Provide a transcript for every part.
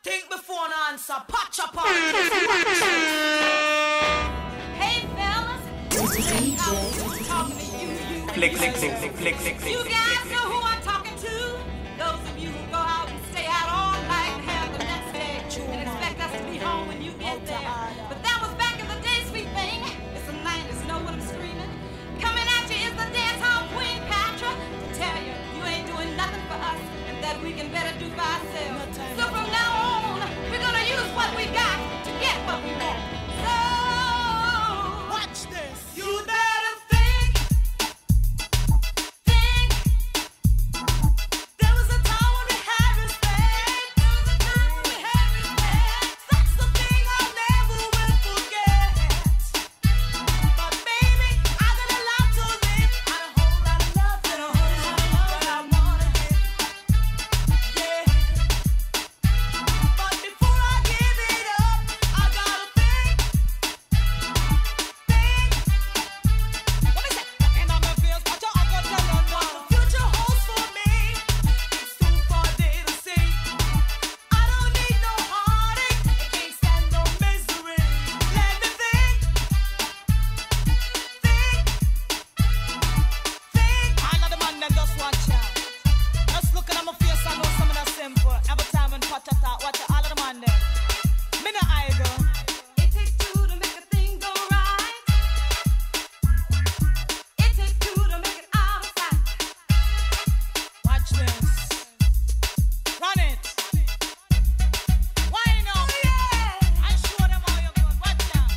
Think before an answer. Patch up on. Hey fellas, talking to you. Flick. You guys know who I'm talking to? Those of you who go out and stay out all night and have the next day and expect us to be home when you get there. But that was back in the day, sweet thing. It's the 90s, know what I'm screaming? Coming at you is the dance hall queen, Patra. To tell you, you ain't doing nothing for us and that we can better do for ourselves. So from now on, we're gonna use what we got to get what we want. So, watch this. You better think. There was a time when we had respect. That's the thing I never will forget. But baby, I got a lot to live. I got a whole lot of love and a whole lot of love that I wanna give. Yeah. But before I give it up, I gotta think. What is that? And I'm a fierce, but your uncle tell you what the future holds for me. It's too far day to see. I don't need no heartache. I can't stand no misery. Let me think. All of the man them just watch out. Just looking at my face, I know some of that simple. Every time when Pat talk, watch out, all of the man them. Me no idol. It takes two to make a thing go right. It takes two to make it out of sight. Watch this. Run it. Why not? Oh, yeah. I show them how you good. Watch out.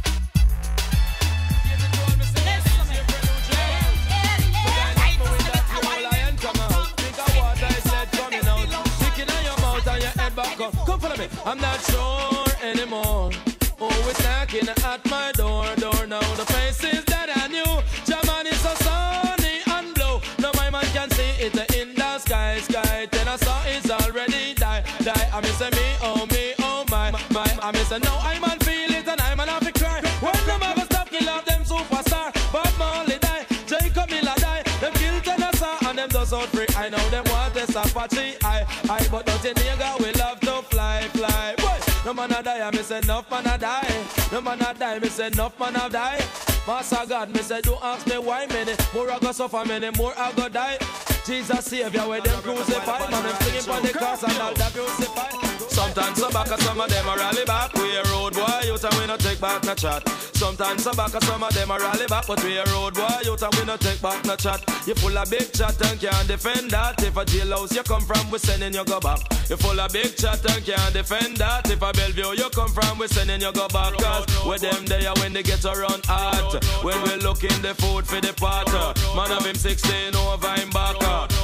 Come follow me. I'm not sure anymore. Oh, it's knocking at my door now. The faces that I knew, German is so sunny and blue. Now my man can see it in the sky. Then I saw it's already die. I miss me, oh my. I miss no, I man feel it and I man have to cry. When them ever stop, kill off them superstar. Bob Marley die, Jacob Miller die. Them kill Tennessee and them does out free. I know them want this Apache. I but nothing nigga we love to fly. Boy, no man a die, I miss enough man a die. No man a die, miss enough man a die. Master God, me say don't ask me why many more I go suffer, many more I go die. Jesus Savior, where them crucify, man, them singing for the cross and all that crucify. Sometimes some back and some of them a rally back. We a road boy, youth and we no take back no chat. Sometimes some back and some of them a rally back, but we a road boy, youth and we no take back no chat. You full of big chat and can't defend that. If a jailhouse you come from, we sending you go back. You full of big chat and can't defend that. If a Bellevue you come from, we sending you go back. Cause with them there when they get around hot. When we looking the food for the pot. Man of him 16 over him back.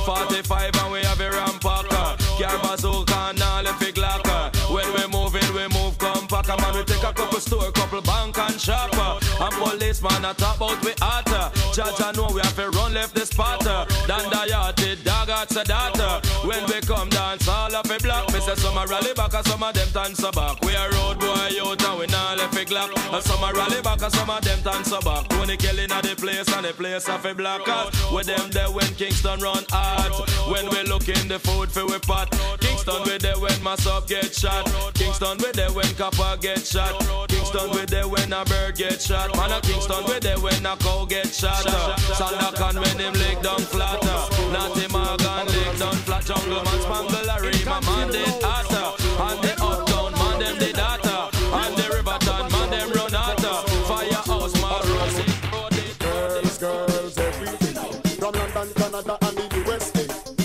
45 and we have a rampacker. Car bazooka and all the big locker. When we moving, we move compact. Man, we take a couple store, couple bank and shop. And policeman a talk about we hotter. Judge I know we have to run left the spot. Dan the yachted dog at the data. When we come dance all of the block. Me say some a rally back and some of them dance back. We a road boy out and we not left a glock. And some a rally back and some of them dance back. Tony Kelly at the place and the place of a blockers. With them there when Kingston run hard. When we look in the food for we pot. Kingston with there when Massop get shot. Kingston with there when Copper get shot. Kingston with there when a bird get shot. Man a Kingston with there when a cow get shot. Sandakan when him leg down flat. Natty Morgan leg down flat. Jungle man spangle a ream a man did hotter. And the uptown man them did hotter. And the Riverton man them run hotter. Firehouse man run it. Girls everything. From London, Canada and the USA.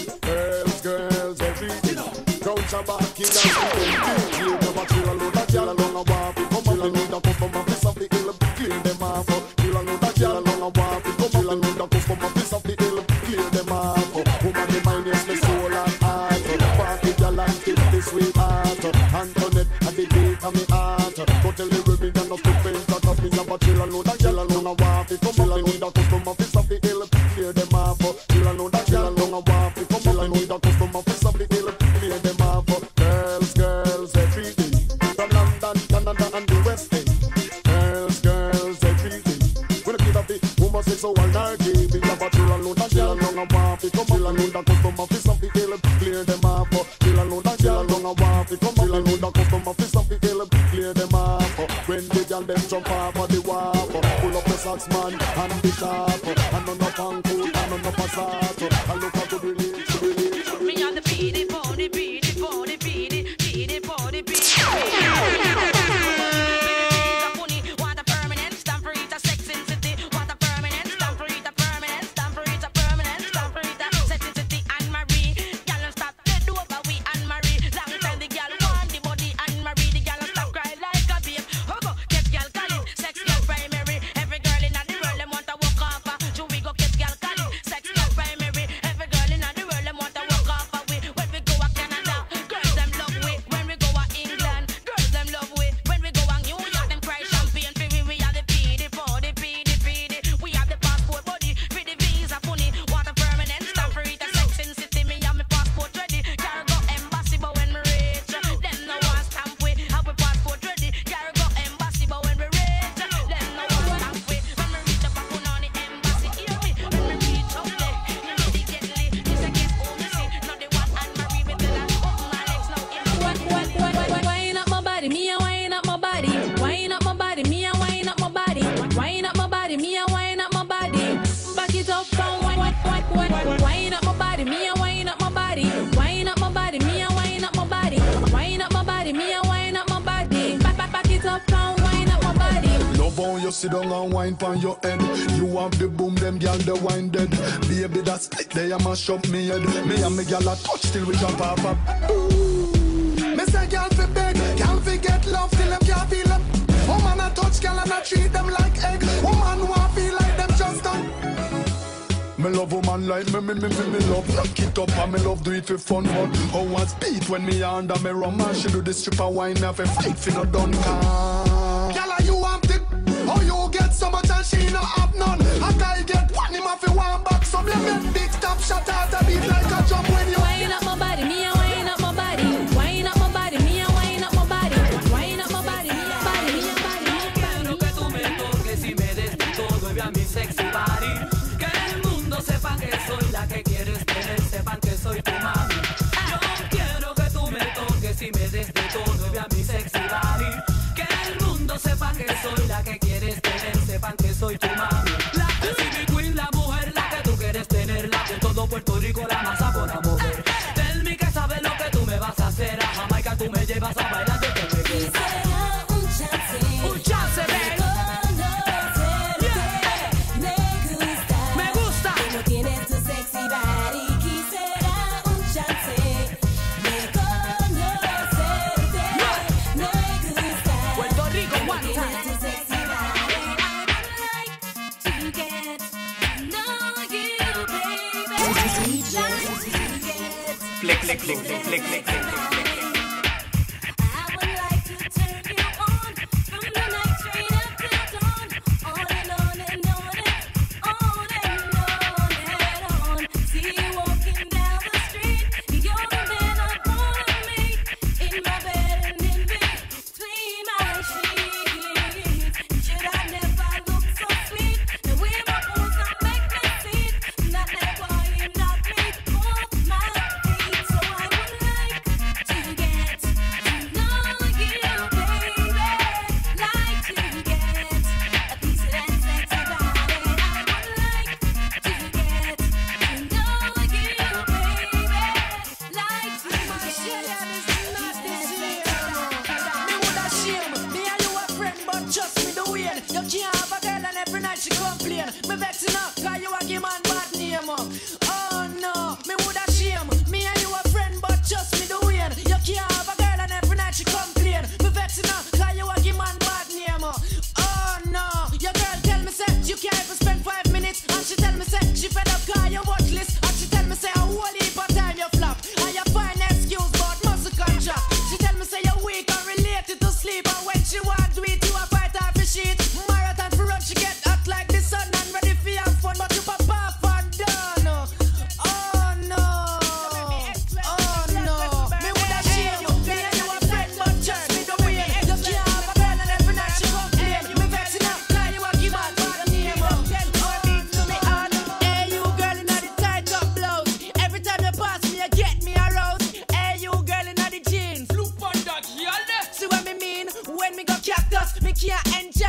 Girls everything. Crown Shabbat, kill and kill. Never chill and load a girl along a wharf. Come up and need a customer piece of the hill. Clear them off. Kill and load a girl along a wharf. Come up and need a customer piece of the hill. Clear them off. Woman, the mind is my soul and heart. Party girl and keep the sweetheart. Antoinette at the beat of me heart. Go tell the Ruby and the stupid that of me have a chill and load a girl along a wharf. Come up and need a customer piece of the hill. Clear them off. Kill and load a girl along a wharf. Come up and need a customer piece of the hill. Clear them off. Girls everything. From London, Canada and the West End. Girls everything. When I get up the woman say so all night. We have a chill and load a girl along a wharf. Come up and need a customer piece of the hill. Clear them off. Kill and load a girl along a wharf. Come up and need a customer and them jump off of the warp. Pull up the socks man and the sharp. And none of uncle and none of passat. And look at the release. Me on the beady, body, beady, body, beady, beady, body, beady. Want a permanent stamp for it, a sex in city. Want a permanent stamp for it, a permanent stamp for it, a permanent stamp for it, a sex in city. Anne Marie, y'all stop dead over we Anne Marie. Long time the girl want the body Anne Marie. The girl stop cry like a babe. Ho go, get girl calling, sex girl primary. Every girl in the world them want to walk off. So we go get girl calling, sex girl primary. Every girl in the world them want to walk off. When we go to Canada, girls them love we. When we go to England, girls them love we. When we go to New York, them cry champagne for we. We are the PD, body, PD, PD. We have the passport body, for the visa funny. Want a permanent stamp for it, a sex in city. Me have my passport ready. Cargo embassy, but when we reach, them no want stamp we. Have we passport ready. Cargo embassy, but when we reach, them no want stamp we. When we reach up on the embassy, hear me. When we reach up there, immediately this a guess only see. Now they want Anne Marie, we tell her open my legs now. Wind up my body, me a wind up my body. Wind up my body, me a wind up my body. Wind up my body, me a wind up my body. Back it up and wind up my body, me a wind up my body. Wind up my body, me a wind up my body. Wind up my body, me a wind up my body. Back it up and wind up my body. Love how you sit down and wine pon your head. You have the boom, them gyal the wine dead. Baby that split they a mash up me head. Me and me gyal a touch till we jump off up. Me say gyal fi beg, gyal fi get love till them can't feel them. Woman a touch gyal and a treat them like egg. Woman want feel like them just done. Me love woman like me love knock it up and me love do it for fun. But how I speed when me under me rum and she do the stripper wine have a fight fi no done can. Gyal you want it? Oh you get so much and she no have none. A guy get one him off fi one back. So me make big stop shot out a beat like a drum when you wind up my body, me a wind up my body. Wind up my body, me a wind up my body. Wind up my body, me a body, me a body. Quiero que tú me toques y me des de todo y a mi sexy body. Que el mundo sepa que soy la que quieres tener, sepan que soy tu mami. Yo quiero que tú me toques y me des de todo y a mi sexy body. Que el mundo sepa que soy la que quieres tener, sepan que soy tu mami. La Pacific Queen, la mujer, la que tú quieres tener, la de todo Puerto Rico, la más sabora mujer. Tell me que sabes lo que tú me vas a hacer. A Jamaica tú me llevas a bailar de que me Quisiera un chance, ven. Me gusta. Como tienes tu sexy body. Quisiera un chance de conocerte. Me gusta. Puerto Rico, Como one tienes time. tu sexy body. I would like to get to know you, baby. Flick, flick, flick, flick, flick, flick, flick. I would like to turn you on from the night straight up till dawn. On and on and on and on and on and on. See you walking down the street. You're the man I wanna meet. In my bed and in between my sheets. Should I never look so sweet? Now we my bones that make me see. Not that boy, not me, off my feet. So I would like to get to know you, baby. Like to get a piece of that sexy body. I would like to get to know you, baby. Like to Me woulda shame. Me and you a friend, but trust me the way. You can't have a girl and every night she complain. Me vex enough, cause you a give man bad name. Oh no, me woulda shame. Me and you a friend, but trust me the way. You can't have a girl and every night she complain. Me vex enough, cause you a give man bad name. Oh no, your girl tell me say you can't even spend 5 minutes, and she tell me say she fed up cause you watch list, and she tell me say a whole heap of time you flop, and you find excuse but muscle contract. She tell me say you're weak and related to sleep, and when she want to eat you a fight off the sheet. Marathon for run, she get hot like the sun and ready for have fun, but you pop off and done. Oh no, oh no, me woulda shame. Me and you a friend, but trust me the way. You can't have a girl and every night she complain. Me vex enough, cause you a give man bad name. Hey you girl inna the tight up blouse, every time you pass me you get me aroused. Hey you girl inna the jeans, Look on that, y'all. see what me mean? When me go cactus, me can't enjoy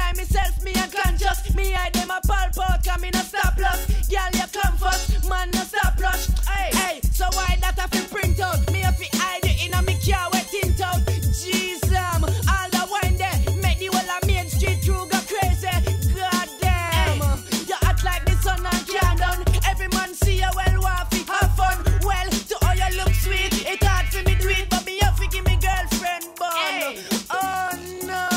and just me, I them a pulp out, come in a stop loss. Girl, you come first, man, no stop rush. Hey, hey, so why that I fi print out? Me a fi hide it in a me car wet tint out. Jeez, all the wine there, make the whole of Main Street crew go crazy. God damn, you act like the sun and can't done. Every man see you well, want fi have fun. Well, to all you look sweet, it hard for me do it, but me have to give me girlfriend bun. Hey. Oh no,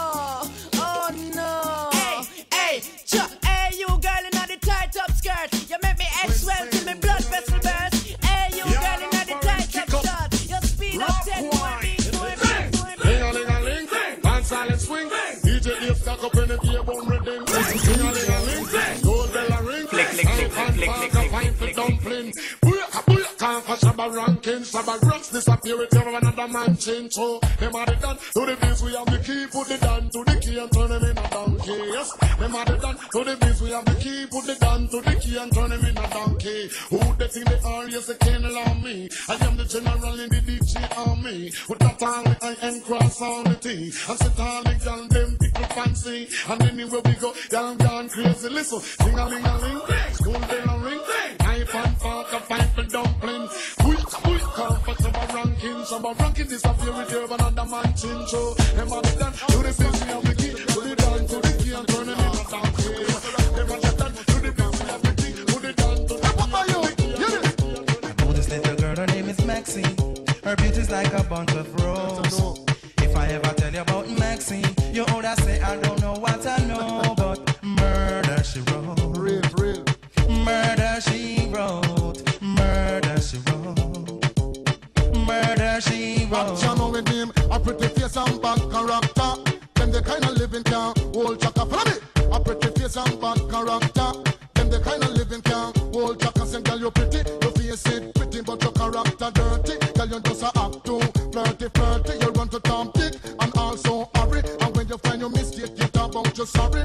oh no. Hey, hey, hey, you girl in the tight up skirt, you make me swell till me blood vessel burst. Hey, you girl in the tight up shirt, you speed up 10 more beats, more beats, more beats. Ling-a-ling-a-ling, dance silent swing. DJ Dave stack up in the table reading. Ling-a-ling-a-ling, gold bell a ring. Click, click, click, click, click, click, click, Fine for click, dumpling. Booyaka, booyaka, time for Shabba ranking. Shabba rocks disappear with another man change. So, them are the done to the biz, we have the key. Put the down to the key and turn them in a donkey. Yes, them are the done to the biz, we have the key. Put the down to the key and turn them in a donkey. Who they think they are? Yes, they can't allow me. I am the general in the DJ army. With that army, I am cross on the thing. And sit all the gal, them people fancy. And anywhere we go, y'all gone crazy. Listen, sing-a-ling-a-ling, school bell a ring. Knife and fork, a pipe and dumpling. Quick, come for Shabba ranking disappear with you, but another man chin show. Them are the done to the fish, we have the key. Put it down to the key and turn it in a donkey. Them are the done to the fish, we have the key. Put it down to the key. I know this little girl, her name is Maxine. Her beauty's like a bunch of roses. If I ever tell you about Maxine, you ought to say I don't know what I know, but murder she wrote. Real. Murder she wrote. Murder she wrote. Murder she wrote. Action with him, a pretty face and bad character. Them the kind of living can hold chaka. Follow me. A pretty face and bad character. Them the kind of living can hold chaka. Say girl you pretty, your face it pretty, but your character dirty. Girl you just a act too flirty. You run to Tom Dick and also hurry. And when you find your mistake, you talk about you sorry.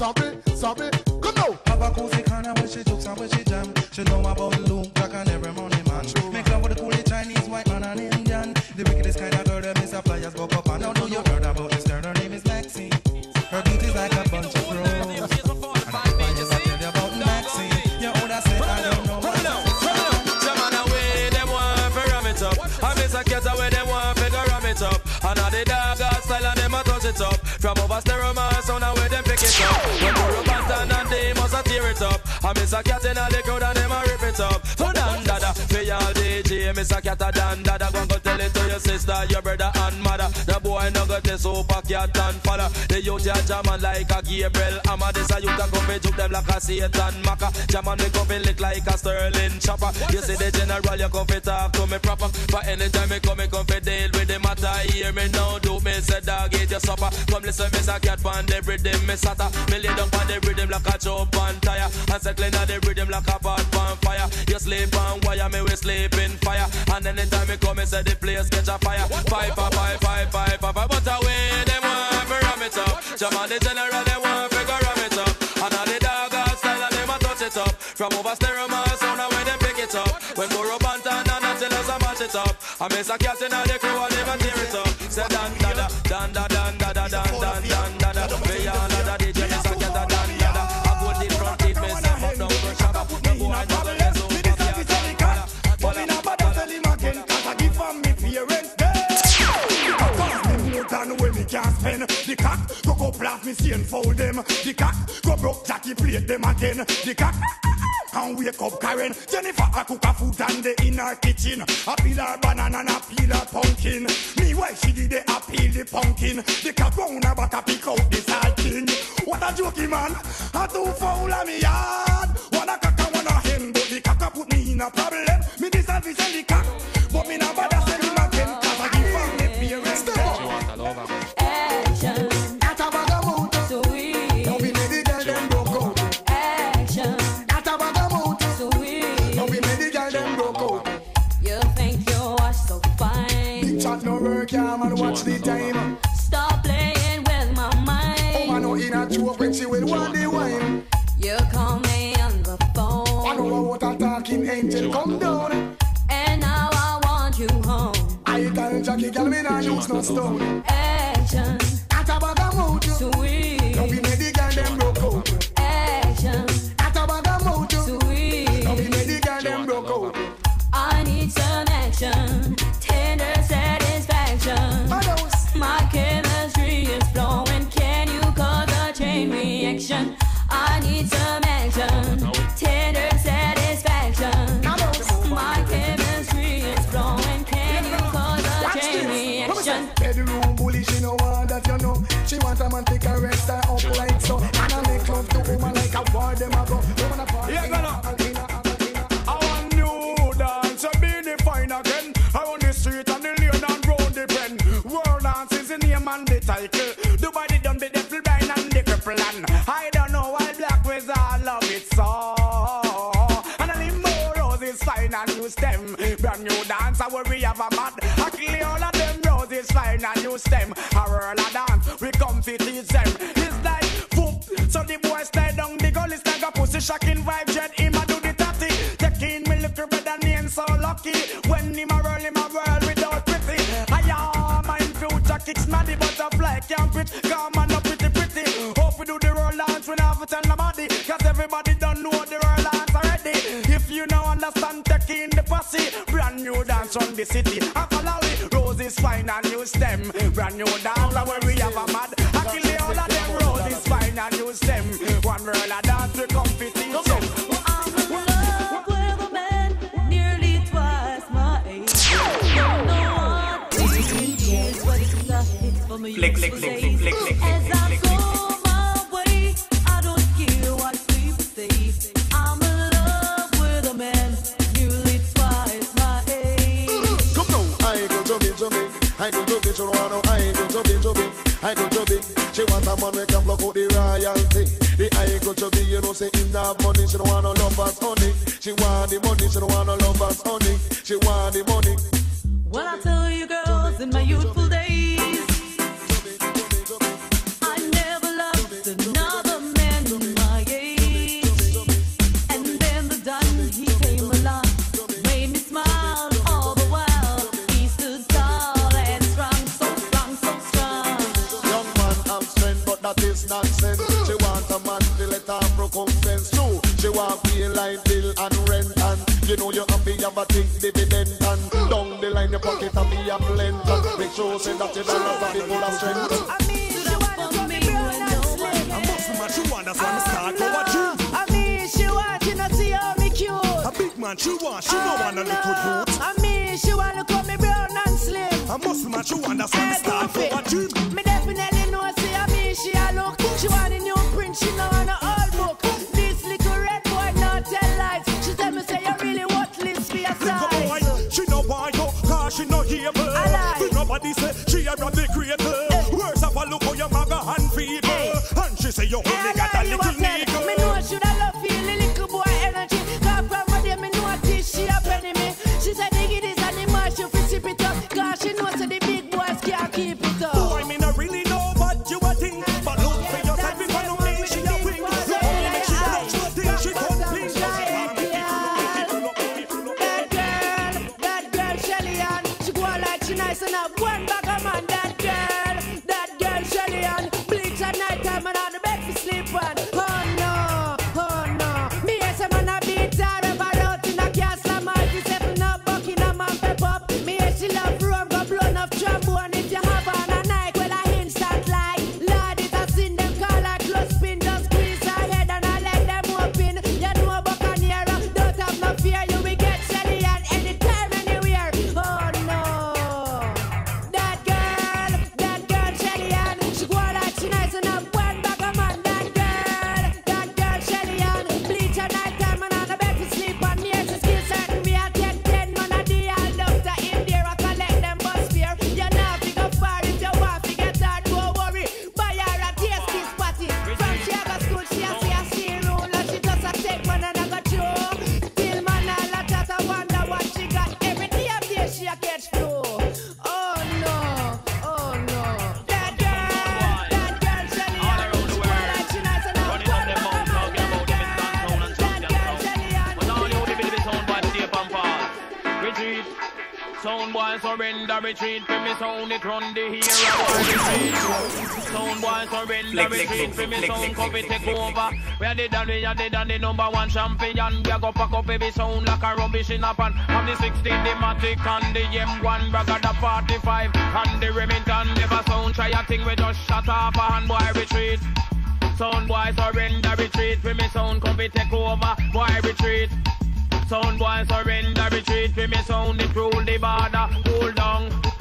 Come now. Have a cozy corner where she jokes and where she jam. She know about Luke Jack and every money man. Make love with the coolie Chinese, white man and Indian. The wickedest kind of girl that miss a flyers go up and now do you heard about this girl? Her name is Maxine. Her beauty's like a bunch of roses. And if I ever tell you about Maxine, you ought to say I don't know what to say. Jaman away, them want to ram it up. I miss a cat away, them want to ram it up. And all the dog style and them a touch it up. From over stereo man, sound away them pick it up. When the Robantan and they must a tear it up. I miss a cat in all the crowd and them a rip it up. For dan dada, for y'all DJ, miss a cat a dan dada. Go tell it to your sister, your brother and mother. The boy no got the super cat and father. The youth ya jaman like a Gabriel Amma. This a youth a come fi juke them like a Satan Maka. Jaman me come fi lick like a Sterling chopper. You see the general, you come fi talk to me proper. But anytime me come fi deal with the matter. Hear me now, do me say dog eat your supper. Come listen, miss a cat pan the rhythm, me sata. Me lay down pan the rhythm like a jump on tire. And circling on the rhythm like a pot on fire. You sleep on wire, me we sleep in fire. And anytime me come, me say the place catch a fire. Five, but away them want to ram it up. Jaman the general, they want to ram it up. And all the dog style and them a touch it up. From over stereo man, sound away them pick it up. When go Robantan and until us a mash it up. I miss a cat in all the crew and them a tear it up. Say dan dada, dan da dan da da dan dan dan dada. We all the DJ miss a cat a dan dada. I go deep from deep, me say fuck down to shabba. The boy no go let so fuck ya. But me nah bother tell him again, 'cause I give from me parents dead. Cost me more than when me can't spend. The cock go blast me see and fold them. The cock go broke Jackie plate them again. The cock and wake up Karen. Jennifer a cook a food and they in her kitchen. A peel her banana and a peel her pumpkin. Me why she did they a peel the pumpkin. The cock round her back a pick out the salting. What a jokey man, a too foul of me yard. One a cock and one a hen, but the cock a put me in a problem. Me this a fish and the cock, but me nah bother sell him again. 'Cause I give from me parents dead. Action, That a bag of mood, sweet. now we made the girl them broke out. Action, That a bag of mood, sweet. now we made the girl them broke out. You think you are so fine. Big chat no work, yeah man, watch the time. Stop playing with my Oh mind. man, no in a joke when she will want the wine. You call me on the I phone, know what a talking angel come down. and now I want you home. I tell Jackie, girl, me nah use no stone. Action, That a bag of mood, sweet. now we made the girl them broke Bedroom bully, she no want that, you know. She want a man to caress her up like so. And I make love to woman like a war, them a go. Woman a party. Yeah, I want new dance, so be the fine again. I on the street and the lane and round the pen. World dance is the name and the title. The body done be the full blind and the cripple and I don't know why black wizard love it so. And a limbo roses fine and use them. Brand new dance, where we have a mad. I kill all of them roses fine and use them. A whirl a dance, we come to teach them. It's like foop, so the boys stay down. The girl is like a pussy shocking vibe. Jet him a do the tatty. Taking me little better name so lucky. When him a whirl without pretty. I am my future kicks maddy butterfly can't quit. Come on up pretty. Hope we do the roll dance when I have to tell nobody. Cause everybody don't know the roll dance already. If you don't understand taking the pussy, brand new dance on the city. I follow it, roses fine and use them. Brand new dance where we have a mad. I kill all of them, roses fine and use them. One roll a dance we come fit in them. I'm in love with a man nearly twice my age. Don't know what it is, but it's nothing for me. As I go my way, I don't care what people say. I'm in love with a man nearly twice my age. Come now, I go to me. I go to be, she wanna, I go to be. I go to be. She want a man who can block out the royalty. The I go to be, you know, say in that money, she don't want no love us honey. She want the money, she don't want no love us honey. She want the money. Well, I tell you girls, in my youthful days, I never loved another man my age. And then the Don, he came along, made me smile all the while. He stood tall and strong, so strong. Young man have strength, but that is nonsense. She want a man to let her recompense too. She want pay line bill and rent and you know you have to have a think dividend and down the line your pocket and be a blend and make sure say that you don't have the full of strength. I mean, she wanna come me brown and slim. I must man, she want, that's why I start over gym. I mean, she want to not see how me cute. A big man, she don't want a little youth. I mean, she wanna come me brown and slim. A muscle man, she want, that's why I start over gym. Me definitely know, see, I mean, she a look. She want a new print, she know want a old book. This little red boy not tell lies. She tell me say you really worthless for your size. She no want you, cause she no hear me. Nobody say she a run the creator. Words of a look how your maga and feeble. And she say you only got a little nigga. Me know should I love feel a little boy energy. Cause from my day me know this she a penny me. She said dig this and the mash you fi sip it up. Cause she knows that the big boys can't keep it up. Boy, me not really know what you a think. But look for yourself if I don't mean she a wing. You only make she touch one thing, she complete. That girl Shelly Ann, she go on like she nice and have one bag of man. That girl Shelly Ann, bleach at night time and on the bed for sleep on. Oh no, me as a man a beat her ever out in a castle man. She settle up Buckingham and pep up. Me as she love rum, go blown up trombone. If you have on a night, well I instant like Lord, it a sin them call like close spin. Just squeeze her head and I let them open. You know Buccaneer, don't have no fear. You will get Shelly Ann anytime, anywhere. Oh no, that girl Shelly Ann, she go on like she nice enough. One bag of man, that girl Shelly Ann, bleach at night time and on the bed to sleep on. Near she skill certain me I take 10 man a day. I love to in there, I collect them bus fare. You know fi go far if you want fi get hard, don't worry. Buy her a tasty spotty. From she a go school, she a see a steam roller. She just a take one and I go through. Till man all a chat, I wonder what she got. Every day of day she a catch flow. Oh no, that girl Shelly Ann, she go like she nice enough. That girl Shelly Ann. Retreat. Sound boy surrender, retreat. For me sound it run the hero. Retreat. Sound boy surrender, retreat. For me sound coffee take over. We are dead and the number one champion. We are go pack up every sound like a rubbish in a pan. From the 16, the Matic and the M1, bragga the 45 and the Remington. Never sound try a thing we just shut off a hand boy retreat. Sound boy surrender, retreat. For me sound coffee take over. Boy retreat. Sound boy surrender, retreat. For me sound it rule the border. Hold on. We are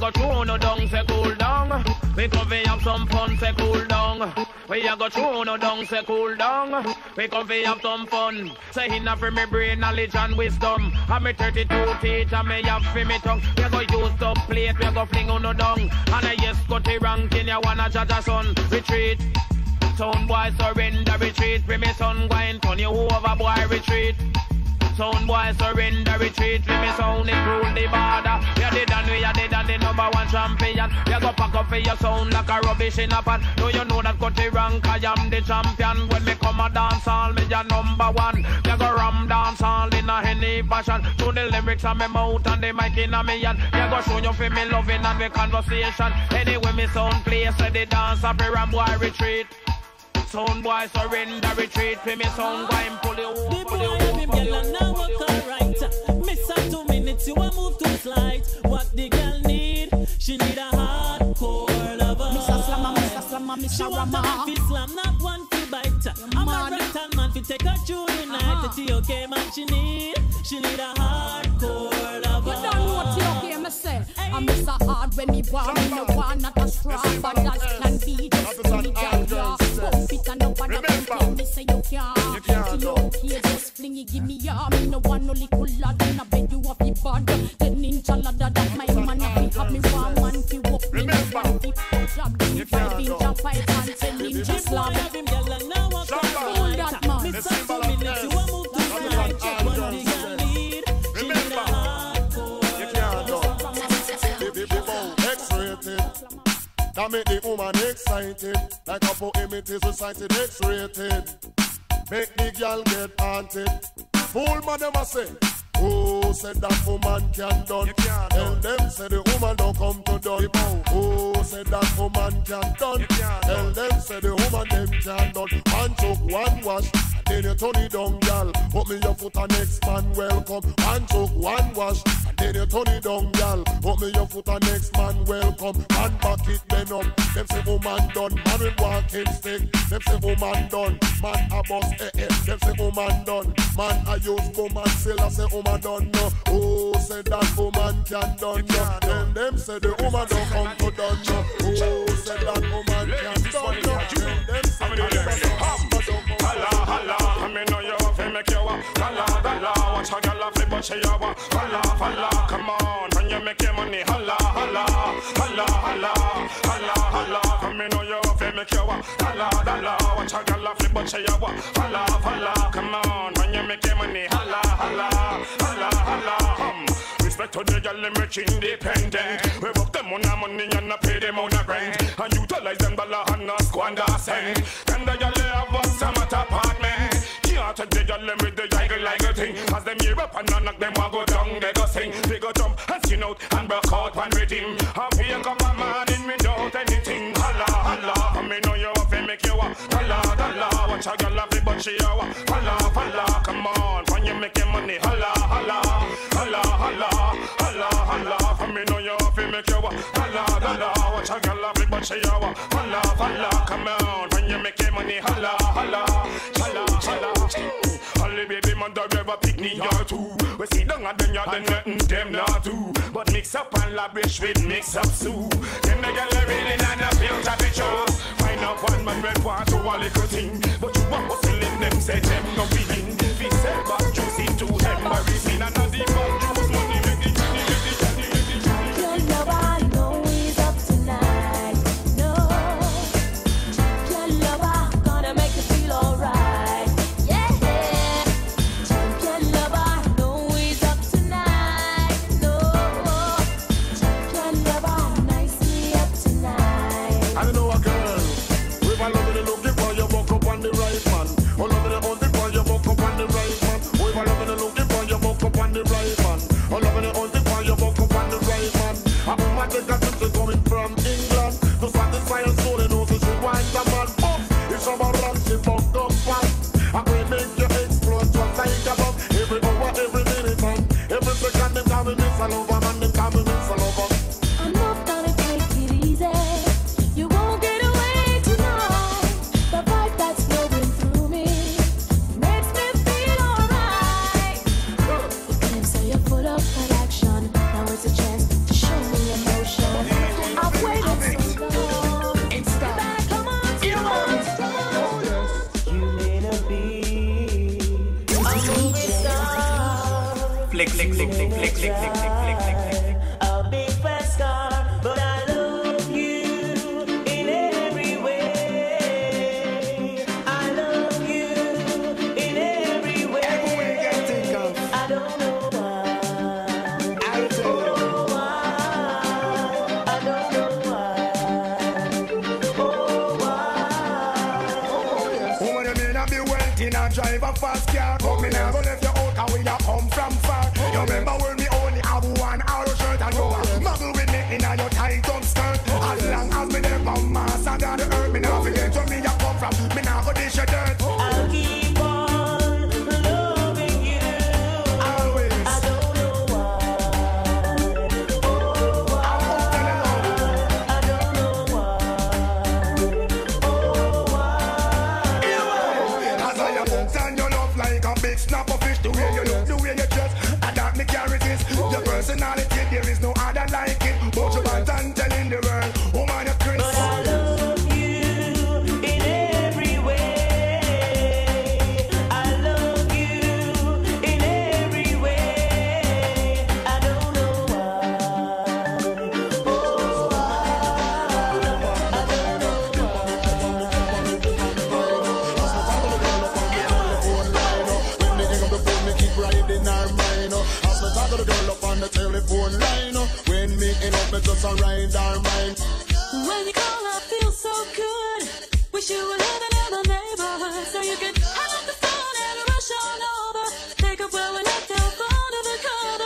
go through no dung, say cool down. We come fi have some fun, say cool down. We a go through no dung, say cool down. We come fi have some fun. Say inna for me brain, knowledge and wisdom. And me 32 teeth and me have fi me tongue. We go use up plate, we go fling on no dung. And I yes got the ranking, you wanna judge a son. Retreat. Sound boy surrender, retreat. Bring me son, go and turn you over, boy, retreat. Sound boy surrender, retreat. Bring me sound, it rule the border. You did and the number one champion. You go pack up for your sound like a rubbish in a pan. Do you know that got the rank, I am the champion. When me come a dance hall, me your number one. You go ram dance hall in a any fashion. To the lyrics on me mouth and the mic in a me hand. You go show you for me loving and the conversation. Anyway me sound play, so the dance up ram boy retreat. Sound boy surrender, retreat. Play me sound boy and pull you over. The boy have him girl and now walk alright. Miss her 2 minutes, you a move too slight. What the girl need? She need a hardcore lover. Mr. Slammer, Mr. She want a Rama. man fi slam, not one fi bite. I'm a rental man fi take her through the night. The TOK man she need a hardcore lover. You don't know what you hear me say. I'm Mr. Hard when me want me no want not a straw. But that can be just to me that ya. Pump it and up and up and me say you can't. Till okay, just fling it, give me ya. Me no want no little lad in a bed you up the bad. Then ninja ladder that my man have me one man fi walk me no want fi job. The 5-inch pipe and 10-inch slab. Have him girl and now walk alright. That man. Miss her 2 minutes, you a move too slight. What the girl need? She need a hardcore lover. X-rated. That make the woman excited. Like a poem it is recited, X-rated. Make the girl get haunted. Fool man them a say, oh, said that woman can done. Tell them say the woman don't come to done. Oh, said that woman can done. Tell them say the woman them can done. One choke, one wash, then you turn it down, girl. Put me your foot and next man welcome. One choke, one wash, then you turn it down, girl. Put me your foot and next man welcome. Man back it then up. Them say woman done. Man with walking stick. Them say woman done. Man a bust Them say woman done. Man a use woman still I say woman done no. Oh, say that woman can done no. Then them say the woman don't come to done no. Oh, say that woman can done no. Then them say the woman don't come to done no. Holla, holla, I mean know you have to make you a holla, holla. Watch a girl flip but she a wa holla, holla. Come on, when you make your money, holla, holla, holla, holla, holla, holla. Come in know you have to make you a holla, holla. Watch a girl flip but she a wa holla, holla. Come on, when you make your money, holla, holla, holla, holla. Respect to the girl, them rich independent. We work them on the money and not pay them on the rent. And utilize them dollar and not squander cent. Then the girl have a summer apartment. Can't touch the girl, them with the jiggle like a thing. As them hear up and knock them a go down, they go sing. They go jump and skin out and break out one rhythm. And pay a couple of man in without anything. Holla, holla, I me know you have to make you a holla, holla. Watch a girl have it but she a wa holla, holla. Come on, when you make your money, holla, holla, holla, holla. Holla, holla, I me know you have to make you a holla, holla. Watch a girl have it but she a wa holla, holla. Come on, when you make your money, holla, holla, holla, holla. Holly baby mother ever pick me or two. We see down and then you done nothing them not do. But mix up and lavish with mix up soup. Then the girl really not a filter to show. Find out one man red want to a little thing. But you want hustling them say them no feeling. Fi sell back juicy to them everything. And not the back juice money make it. Your lover know he's up tonight. No, your lover gonna make you feel alright. Yeah, your lover know he's up tonight. No, your lover nicely up tonight. I don't know a girl. If I love it, looking for you, walk up on the right man. Oh, love it, only for you, walk up on the right man. Oh, if I love it, looking for you, walk up on the right man. Oh, love it, only for you, walk up on the right man. I'm a man that got to coming from England. To satisfy her soul, and also she wants a man. Oh, it's a rock, she fucked up fast. I will make you explode just like a bomb. Every hour, every minute, man. Every second, them call me Miss Lover, man. Them call me Miss Lover. I'm not gonna take it easy. You won't get away tonight. The vibe that's flowing through me makes me feel alright. You claim say you put up that action. Now is a chance to show me emotion. A big fast car, but I love you in every way. I love you in every way. I don't know why. I don't know why. I don't know why. Oh, why. Woman, you may not be wealthy, not drive a fast car. Come in and go left your out, and we a come from far. You remember when we only have one arrow shirt, and you a muggle with me in your tight up skirt. As long as me there from Mars and down the earth, me not forget where me a come from. Me not go dish your dirt. I'll keep on loving you. Always. I don't know why. Oh, why. I don't know why. Oh, why. As I am hooked on your love like a big snapper fish. The way you look, the way you dress, and that me carry this. Your personality, there is no other like it. But you want and telling the world, woman, you're Chris. But I love you in every way. I love you in every way. I don't know why. Oh, why. I don't know When me hang up the phone, me keep riding her mind. As me talk to the girl up on the telephone line. When me end up, me just a ride her mind. When you call, I feel so good. Wish you were living in the neighborhood so you could hang up the phone and rush on over. Take up where we're not down fond of the cover.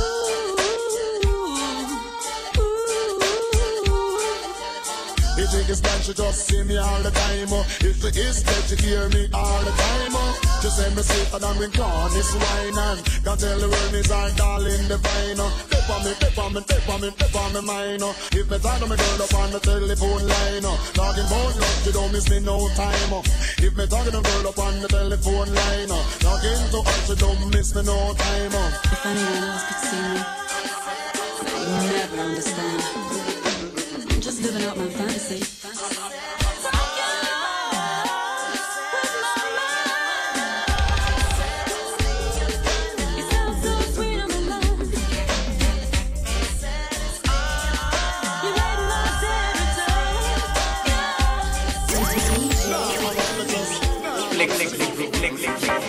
If she is bad, she just see me all the time. If she is dead, she hear me all the time. She say me sweeter than me cornice wine. And can tell the world is our darling divine. Tip on me, tip on me, tip on me, tip on me mine. If me talk to me girl up on the telephone line. Talking about love, you don't miss me no time. If me talking to girl up on the telephone line. Talking to her, she don't miss me no time. If anyone else could see me, they'd never understand. I'm just living out my fantasy. It sounds so sweet on the line. You made it all every time. Flick, flick, flick, flick, flick, flick, flick.